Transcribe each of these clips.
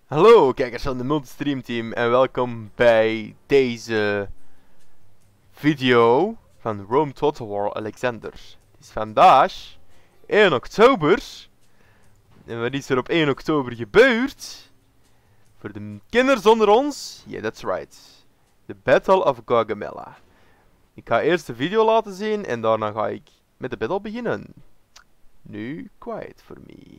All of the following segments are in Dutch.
Hallo kijkers van de Multistream Team en welkom bij deze video van Rome Total War Alexander. Het is vandaag 1 oktober en wat is er op 1 oktober gebeurd? Voor de kinders onder ons, yeah that's right, the Battle of Gaugamela. Ik ga eerst de video laten zien en daarna ga ik met de battle beginnen. Nu quiet for me.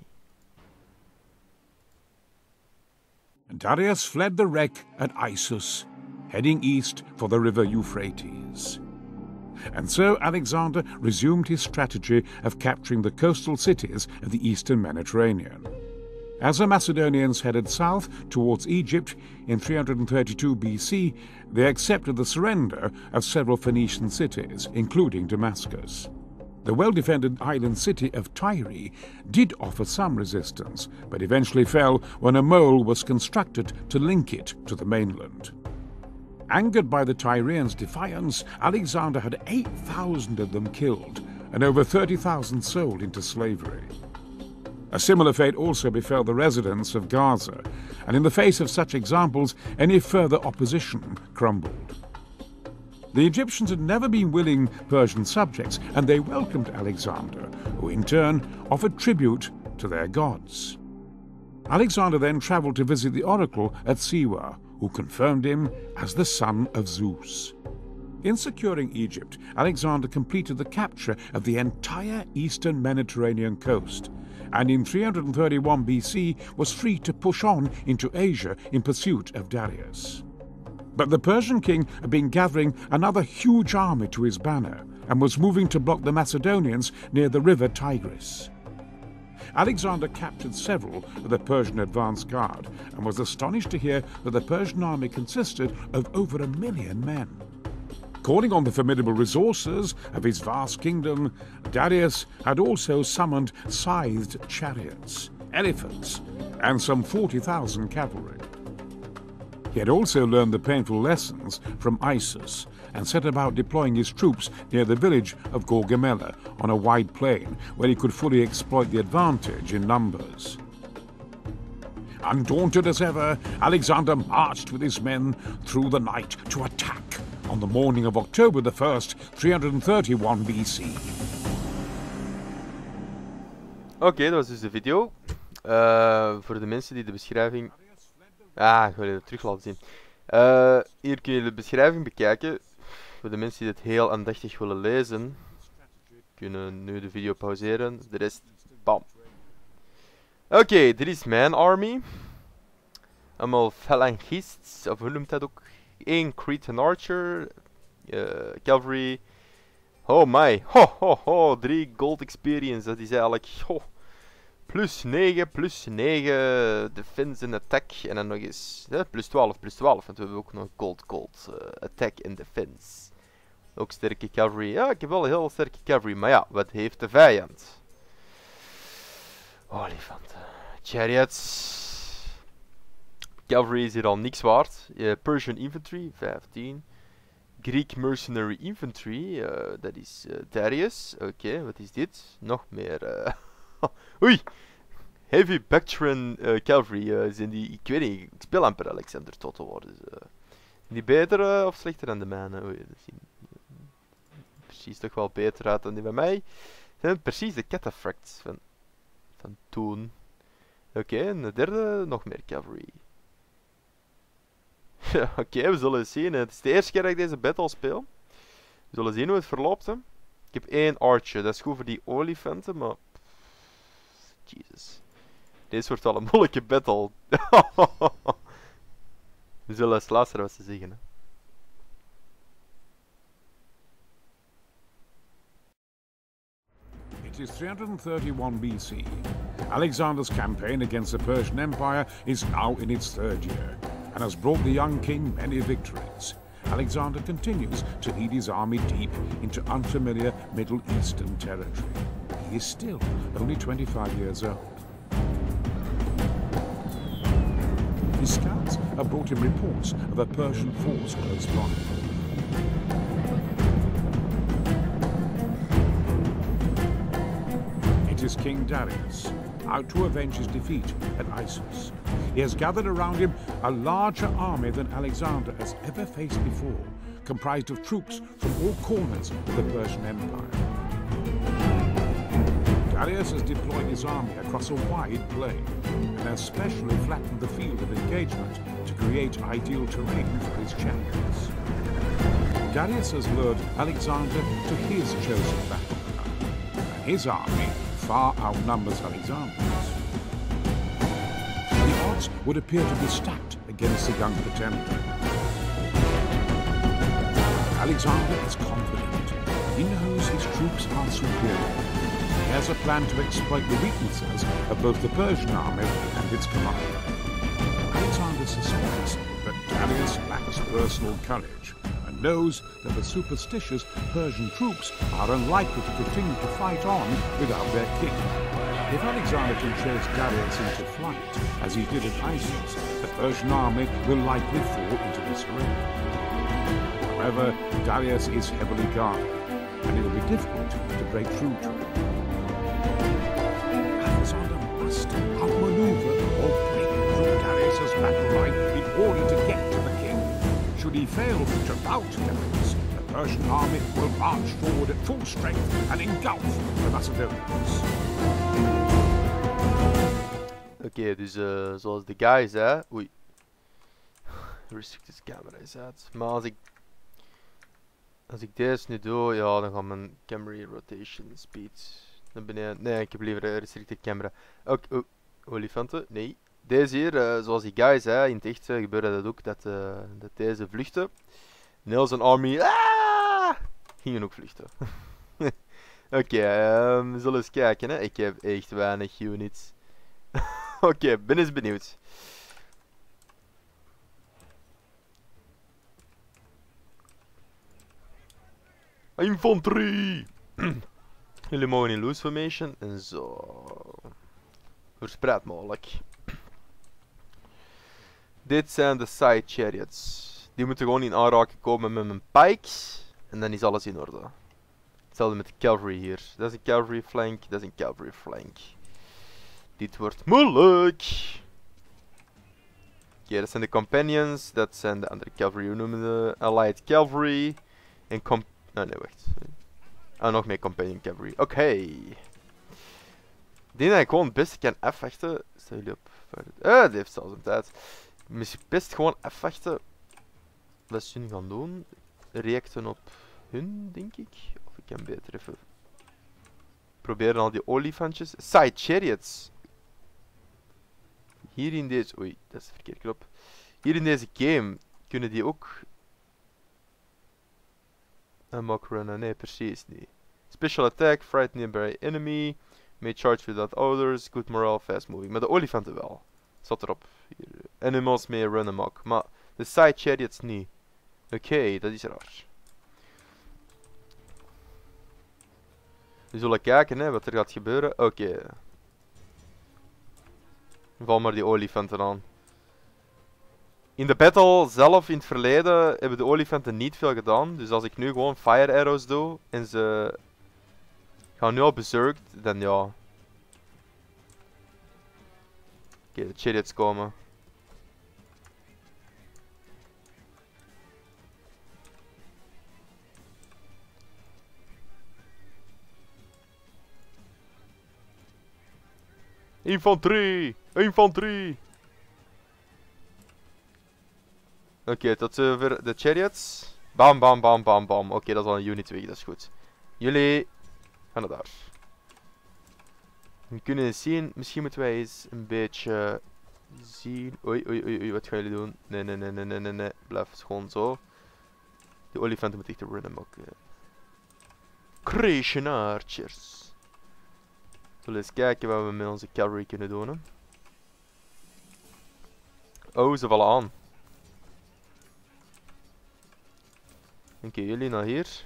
Darius fled the wreck at Issus, heading east for the river Euphrates. And so Alexander resumed his strategy of capturing the coastal cities of the eastern Mediterranean. As the Macedonians headed south towards Egypt in 332 BC, they accepted the surrender of several Phoenician cities, including Damascus. The well-defended island city of Tyre did offer some resistance, but eventually fell when a mole was constructed to link it to the mainland. Angered by the Tyrians' defiance, Alexander had 8,000 of them killed and over 30,000 sold into slavery. A similar fate also befell the residents of Gaza, and in the face of such examples, any further opposition crumbled. The Egyptians had never been willing Persian subjects, and they welcomed Alexander, who in turn offered tribute to their gods. Alexander then travelled to visit the oracle at Siwa, who confirmed him as the son of Zeus. In securing Egypt, Alexander completed the capture of the entire eastern Mediterranean coast, and in 331 BC was free to push on into Asia in pursuit of Darius. But the Persian king had been gathering another huge army to his banner and was moving to block the Macedonians near the river Tigris. Alexander captured several of the Persian advance guard and was astonished to hear that the Persian army consisted of over 1 million men. Calling on the formidable resources of his vast kingdom, Darius had also summoned scythed chariots, elephants, and some 40,000 cavalry. He had also learned the painful lessons from Issus and set about deploying his troops near the village of Gaugamela on a wide plain where he could fully exploit the advantage in numbers. Undaunted as ever, Alexander marched with his men through the night to attack on the morning of October the 1st, 331 BC. Oké, dat was dus de video. Voor de mensen die de beschrijving... ik wil het terug laten zien. Hier kun je de beschrijving bekijken. Voor de mensen die het heel aandachtig willen lezen, kunnen nu de video pauzeren. De rest, bam. Oké, dit is mijn army. Allemaal phalangists, of hoe noemt dat ook? 1 Cretan archer, cavalry. Oh my, ho, 3 gold experience, dat is eigenlijk, plus 9, defense en attack. En dan nog eens plus 12, want we hebben ook nog gold, attack en defense. Ook sterke cavalry. Ja, ik heb wel heel sterke cavalry, maar ja, wat heeft de vijand? Olifanten. Chariots. Cavalry is hier al niks waard. Persian infantry, 15. Greek mercenary infantry, dat is Darius. Oké, wat is dit? Nog meer. Oei! Heavy Bactrian cavalry zijn die, ik weet niet, ik speel amper Alexander Total War, dus die beter of slechter dan de mijne? Oei, dat zien precies toch wel beter uit dan die bij mij. Zijn precies de cataphracts van toen. Oké, en de derde, nog meer cavalry. Oké, we zullen zien. Het is de eerste keer dat ik deze battle speel. We zullen zien hoe het verloopt. Hè. Ik heb 1 archer, dat is goed voor die olifanten, maar... Jezus. Deze wordt wel een moeilijke battle. We zullen eens luisteren wat ze zeggen. Hè. It is 331 BC. Alexander's campaign against the Persian Empire is now in its 3rd year and has brought the young king many victories. Alexander continues to lead his army deep into unfamiliar Middle Eastern territory. He is still only 25 years old. His scouts have brought him reports of a Persian force close by. It is King Darius, out to avenge his defeat at Issus. He has gathered around him a larger army than Alexander has ever faced before, comprised of troops from all corners of the Persian Empire. Darius has deployed his army across a wide plain and has specially flattened the field of engagement to create ideal terrain for his chariots. Darius has lured Alexander to his chosen battleground, and his army far outnumbers Alexander's. The odds would appear to be stacked against the young pretender. Alexander is confident. He knows his troops are superior. He has a plan to exploit the weaknesses of both the Persian army and its commander. Alexander suspects that Darius lacks personal courage and knows that the superstitious Persian troops are unlikely to continue to fight on without their king. If Alexander can chase Darius into flight, as he did at Issus, the Persian army will likely fall into disarray. However, Darius is heavily guarded, and it will be difficult to break through to him. Alexander must outmaneuver or break through Darius' battle line in order to get to the king. Should he fail to rout Darius, the Persian army will march forward at full strength and engulf the Macedonians. Oké, dus zoals de guy zei... Oei. Restricted camera is uit. Maar als ik deze nu doe, ja, dan gaat mijn camera rotation speed naar beneden. Nee, ik heb liever een restricted camera. Ook, olifanten, nee. Deze hier, zoals die guy zei, in het echt gebeurde dat ook, dat deze vluchten. Nels en Army, gingen ook vluchten. Oké, we zullen eens kijken, hè. Ik heb echt weinig units. Oké, ben eens benieuwd. Infanterie! Jullie mogen in loose formation en zo. Verspreid mogelijk. Dit zijn de side chariots. Die moeten gewoon in aanraking komen met mijn pikes. En dan is alles in orde. Hetzelfde met de cavalry hier. Dat is een cavalry flank, dat is een cavalry flank. Dit wordt moeilijk. Oké, dat zijn de companions. Dat zijn de andere cavalry. Hoe noemen we de allied cavalry. En oh nee, wacht. Nog meer companion cavalry. Oké. Ik denk dat ik gewoon het beste kan afwachten. Staan jullie op? Die heeft zelfs een tijd. Misschien best gewoon afwachten. Wat ze nu gaan doen. Reacten op hun, denk ik. Of ik kan beter even proberen al die olifantjes. Side chariots. Hier in deze... Oei, dat is de verkeerde knop. Hier in deze game kunnen die ook... Een mock runner, nee, precies niet. Special attack, frighten nearby enemy. May charge without orders, good morale, fast moving. Maar de olifanten wel. Zat erop. Hier. Animals may run amok. Maar de side chariots niet. Oké, dat is raar. We zullen kijken hè, wat er gaat gebeuren. Oké. Val maar die olifanten aan. In de battle zelf in het verleden hebben de olifanten niet veel gedaan. Dus als ik nu gewoon fire arrows doe en ze gaan nu al berserked, dan ja. Oké, de chariots komen. Infanterie! Infanterie! Oké, tot zover de chariots. Bam, bam, bam, bam, bam. Oké, dat is al een unit weg, dat is goed. Jullie gaan naar daar. We kunnen eens zien, misschien moeten wij eens een beetje zien. Oei, oei, oei, oei, wat gaan jullie doen? Nee, nee, nee, nee, nee, nee, nee. Blijf gewoon zo. De olifanten moeten echt runnen ook. Creation Archers. Zullen we eens kijken wat we met onze cavalry kunnen doen. Hè. Oh, ze vallen aan. Oké, jullie naar hier.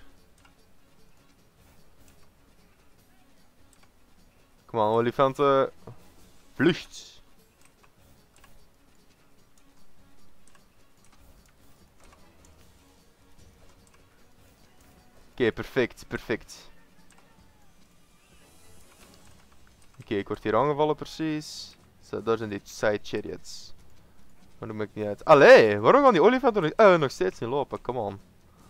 Kom aan, olifanten. Vlucht. Oké, perfect, perfect. Oké, ik word hier aangevallen precies. Zo, daar zijn die side chariots. Maar dat maakt niet uit. Allee, waarom gaan die olifanten nog steeds niet lopen? Come on.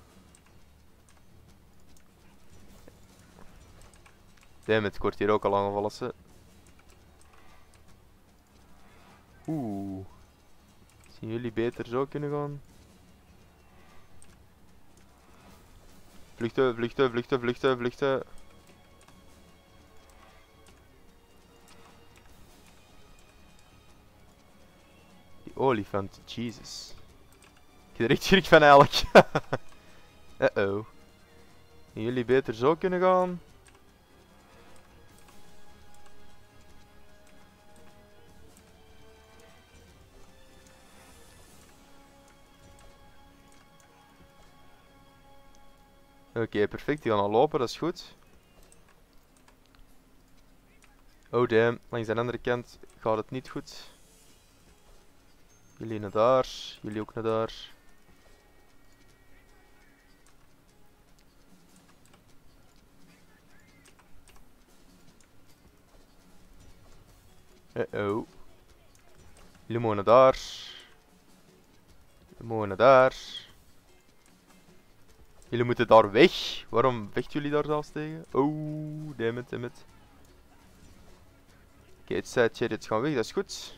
Damn it, ik word hier ook al aangevallen. Ze. Oeh. Zien jullie beter zo kunnen gaan? Vluchten, vluchten, vluchten, vluchten, vluchten. Die olifant, Jesus. Ik heb er echt schrik van eigenlijk. Uh-oh. En jullie beter zo kunnen gaan? Oké, perfect. Die gaan al lopen, dat is goed. Oh damn, langs de andere kant gaat het niet goed. Jullie naar daar, jullie ook naar daar. Uh-oh. Jullie mogen naar daar. Jullie mogen naar daar. Jullie moeten daar weg. Waarom vechten jullie daar zelfs tegen? Oh, damn it, damn it. Oké, het side chariots gaan weg, dat is goed.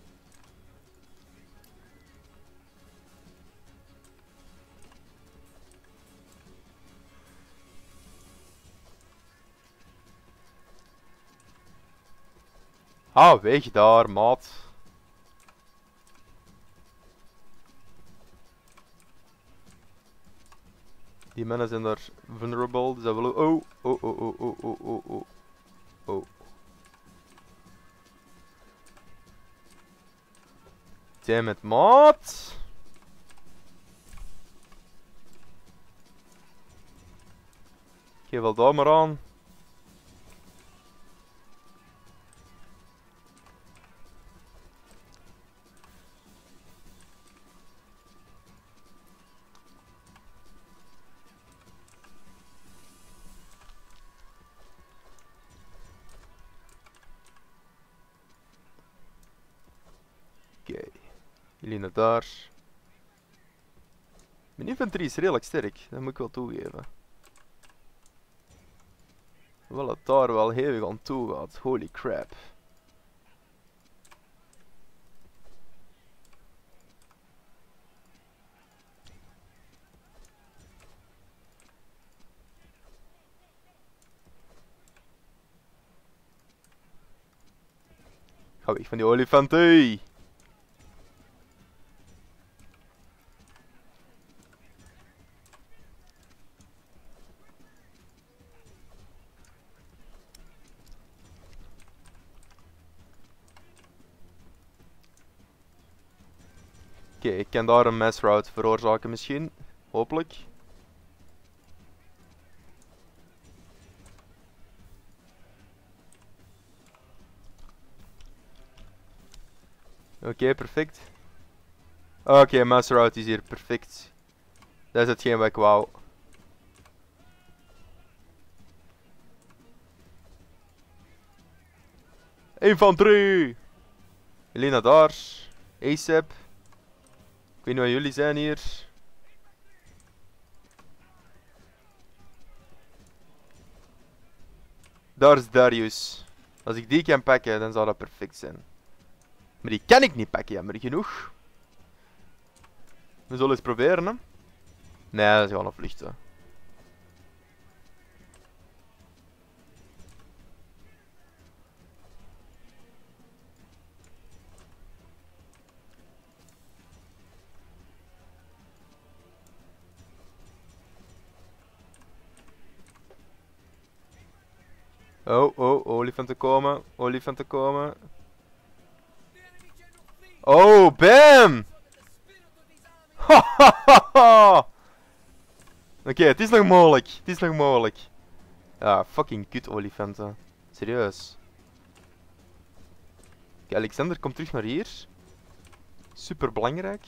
Ah, weg daar, maat. Die mannen zijn daar vulnerable, dus dat willen we... Oh, oh, oh, oh, oh, oh, oh, oh. Oh. Damn it, maat. Geef wel daar maar aan. Oké. Jullie naar daar. Mijn infanterie is redelijk sterk, dat moet ik wel toegeven. Wel het daar wel hevig aan toe gaat, holy crap. Ga weg van die olifanten. Oké, ik kan daar een mass route veroorzaken misschien. Hopelijk. Oké, perfect. Oké, mass route is hier perfect. Dat is hetgeen wat ik wou. Infanterie! Jullie naar daar. ASAP. Ik weet niet waar jullie zijn hier. Daar is Darius. Als ik die kan pakken, dan zou dat perfect zijn. Maar die kan ik niet pakken, jammer genoeg. We zullen eens proberen, hè. Nee, dat is gewoon een vluchten. Oh, oh, olifanten komen. Olifanten komen. Oh, bam! Oké, het is nog mogelijk. Het is nog mogelijk. Ah, fucking kut olifanten. Serieus. Oké, Alexander komt terug naar hier. Super belangrijk.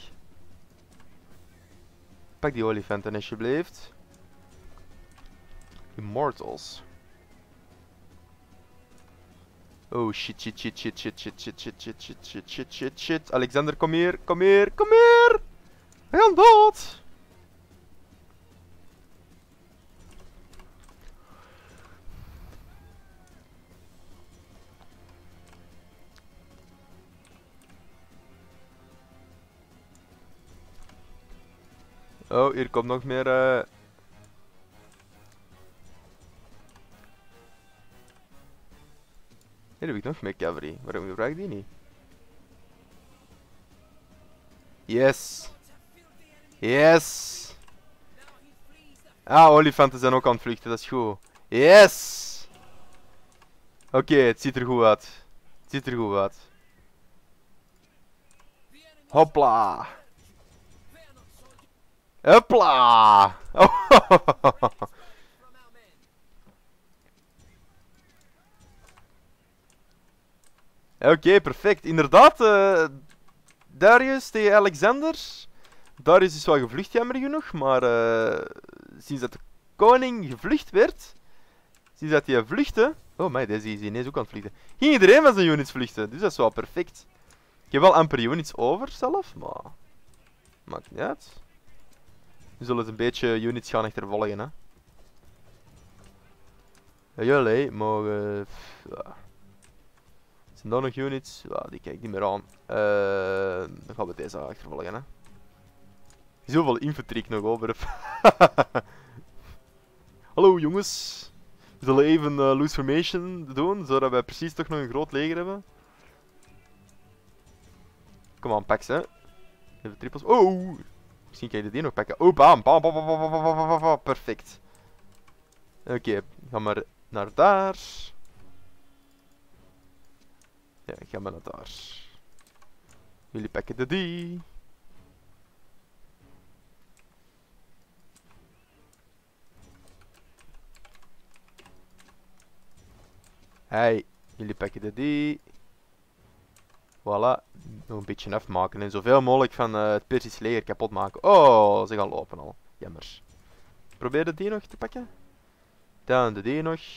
Pak die olifanten alsjeblieft. Immortals. Oh shit, shit, shit, shit, shit, shit, shit, shit, shit, shit, shit, shit, shit, shit. Alexander, kom hier, kom hier, kom hier! We gaan dood! Oh, hier komt nog meer. Hier heb ik nog meer cavalry. Waarom gebruik ik die niet? Yes! Yes! Ah, olifanten zijn ook aan het vluchten, dat is goed. Yes! Oké, het ziet er goed uit. Het ziet er goed uit. Hopla! Hopla! Oh. Oké, perfect. Inderdaad, Darius tegen Alexander. Darius is wel gevlucht, jammer genoeg, maar sinds dat de koning gevlucht werd, sinds dat hij vluchtte... Oh, maar deze is ineens ook aan het vluchten. Ging iedereen van zijn units vluchten, dus dat is wel perfect. Ik heb wel amper units over zelf, maar... Maakt niet uit. We zullen een beetje units gaan achtervolgen, hè. Ja, jullie mogen... Ja. Zijn er nog units? Ja, die kijk ik niet meer aan. Dan gaan we deze achtervolgen, hè. Zoveel infantry ik nog over heb. Hallo jongens. We zullen even loose formation doen, zodat wij precies toch nog een groot leger hebben. Kom aan, pak ze. Even trippels. Oh! Misschien kan je die nog pakken. Oh, bam! Bam, bam, bam, bam, bam, bam, bam, bam. Perfect. Oké, ga maar naar daar. Ja, ga maar naar daar. Jullie pakken de die. Hey, jullie pakken de die. Voilà. Nog een beetje afmaken en zoveel mogelijk van het Persische leger kapot maken. Oh, ze gaan lopen al. Jammer. Probeer de die nog te pakken. Dan de die nog.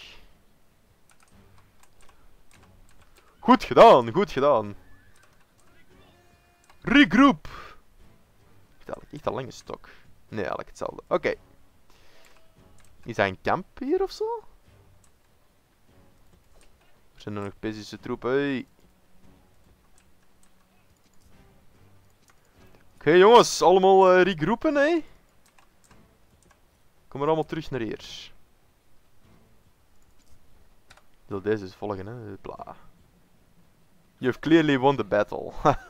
Goed gedaan, goed gedaan. Regroup. Heeft eigenlijk echt een lange stok. Nee, eigenlijk hetzelfde. Oké. Is hij een kamp hier ofzo? Er zijn er nog Persische troepen. Hey. Oké, jongens, allemaal regroepen, hè? Kom maar allemaal terug naar hier. Ik wil deze eens volgen, hè? Bla. You have clearly won the battle.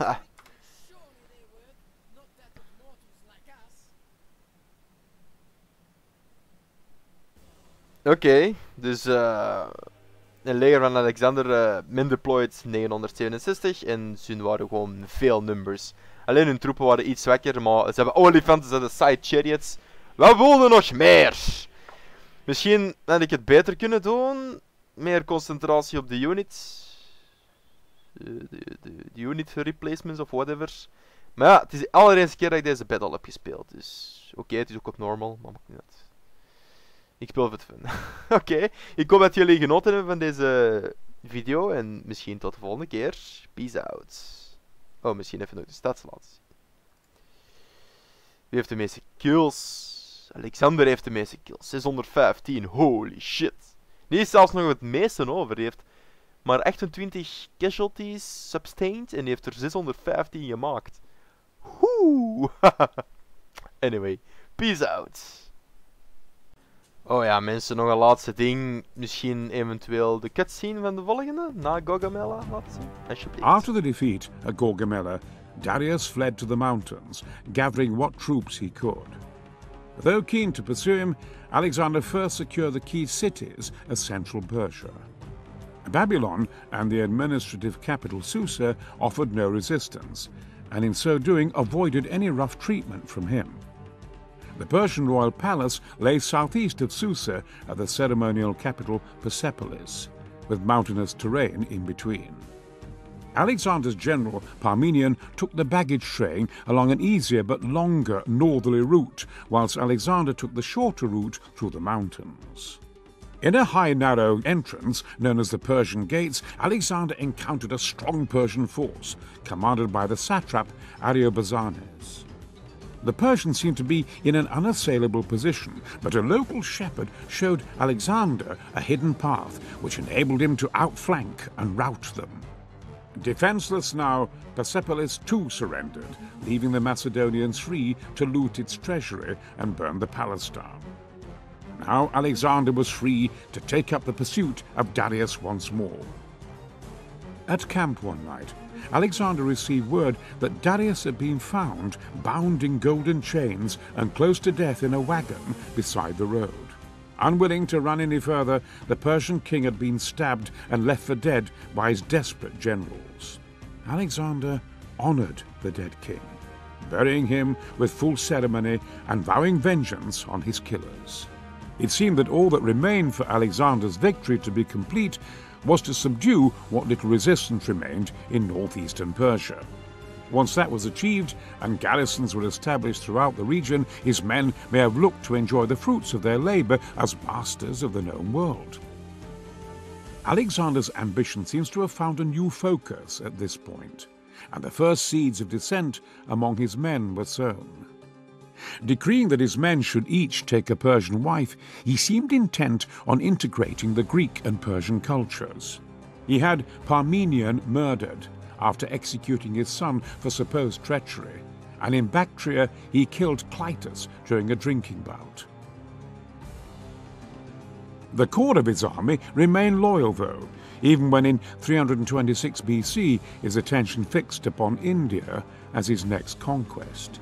Oké, dus een leger van Alexander min deployed 967 en ze waren gewoon veel numbers. Alleen hun troepen waren iets zwakker, maar ze hebben olifanten, ze hebben side chariots. We wilden nog meer! Misschien had ik het beter kunnen doen. Meer concentratie op de units. De unit replacements of whatever. Maar ja, het is de allereerste keer dat ik deze battle heb gespeeld. Dus oké, het is ook op normal, maar maakt niet uit. Ik speel voor het fun. Oké, ik hoop dat jullie genoten hebben van deze video. En misschien tot de volgende keer. Peace out. Oh, misschien even nog de stats laten zien. Wie heeft de meeste kills? Alexander heeft de meeste kills. 615. Holy shit. Die is zelfs nog het meeste over. Die heeft maar 28 casualties sustained. En die heeft er 615 gemaakt. Woe! Anyway, peace out. Oh ja, mensen, nog een laatste ding. Misschien eventueel de cutscene van de volgende, na Gaugamela laten zien. Alsjeblieft. After the defeat at Gaugamela, Darius fled to the mountains, gathering what troops he could. Though keen to pursue him, Alexander first secured the key cities of central Persia. Babylon and the administrative capital Susa offered no resistance, and in so doing avoided any rough treatment from him. The Persian royal palace lay southeast of Susa at the ceremonial capital Persepolis, with mountainous terrain in between. Alexander's general Parmenion took the baggage train along an easier but longer northerly route, whilst Alexander took the shorter route through the mountains. In a high, narrow entrance known as the Persian Gates, Alexander encountered a strong Persian force, commanded by the satrap Ariobarzanes. The Persians seemed to be in an unassailable position, but a local shepherd showed Alexander a hidden path, which enabled him to outflank and rout them. Defenseless now, Persepolis too surrendered, leaving the Macedonians free to loot its treasury and burn the palace down. Now Alexander was free to take up the pursuit of Darius once more. At camp one night, Alexander received word that Darius had been found bound in golden chains and close to death in a wagon beside the road. Unwilling to run any further, the Persian king had been stabbed and left for dead by his desperate generals. Alexander honored the dead king, burying him with full ceremony and vowing vengeance on his killers. It seemed that all that remained for Alexander's victory to be complete was to subdue what little resistance remained in northeastern Persia. Once that was achieved and garrisons were established throughout the region, his men may have looked to enjoy the fruits of their labor as masters of the known world. Alexander's ambition seems to have found a new focus at this point, and the first seeds of dissent among his men were sown. Decreeing that his men should each take a Persian wife, he seemed intent on integrating the Greek and Persian cultures. He had Parmenion murdered after executing his son for supposed treachery, and in Bactria he killed Clytus during a drinking bout. The core of his army remained loyal, though, even when in 326 BC his attention fixed upon India as his next conquest.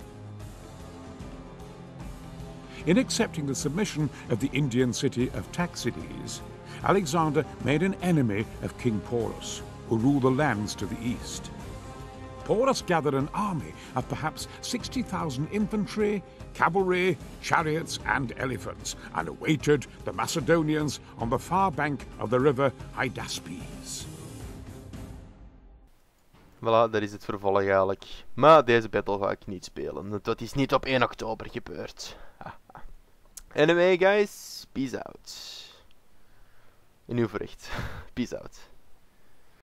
In accepting the submission of the Indian city of Taxides, Alexander made an enemy of King Porus, who ruled the lands to the east. Porus gathered an army of perhaps 60,000 infantry, cavalry, chariots, and elephants, and awaited the Macedonians on the far bank of the river Hydaspes. Voilà, dat is het vervolg eigenlijk. Maar deze battle ga ik niet spelen. Dat is niet op 1 oktober gebeurd. Anyway guys, peace out. In uw verricht. Peace out.